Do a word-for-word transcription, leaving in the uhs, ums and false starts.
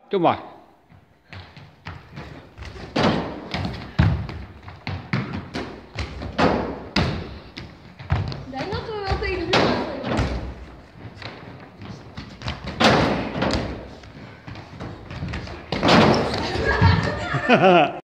Doe maar. Ik denk dat we wel tegen de muur gaan.